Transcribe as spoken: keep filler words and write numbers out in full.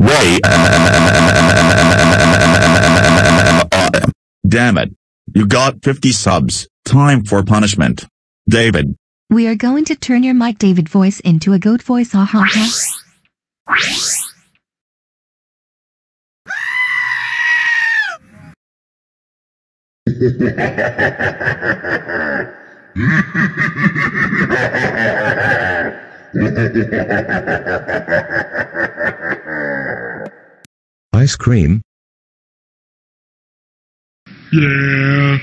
Wait. Damn it. You got fifty subs. Time for punishment. David. We are going to turn your Mike David voice into a goat voice. Ha ha ha. Ice cream? Yeah.